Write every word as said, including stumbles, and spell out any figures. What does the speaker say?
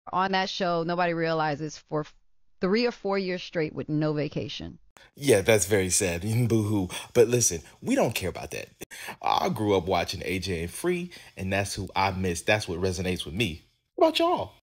on that show, nobody realizes, for three or four years straight with no vacation. Yeah, that's very sad. Boo hoo. But listen, we don't care about that. I grew up watching A J and Free, and that's who I miss. That's what resonates with me. What about y'all?